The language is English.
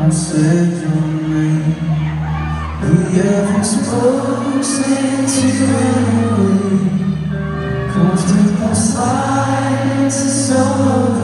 one said your name. We haven't spoken since you went away. Comfortable silence is so